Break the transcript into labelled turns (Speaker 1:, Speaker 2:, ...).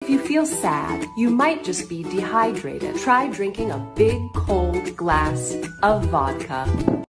Speaker 1: If you feel sad, you might just be dehydrated. Try drinking a big cold glass of vodka.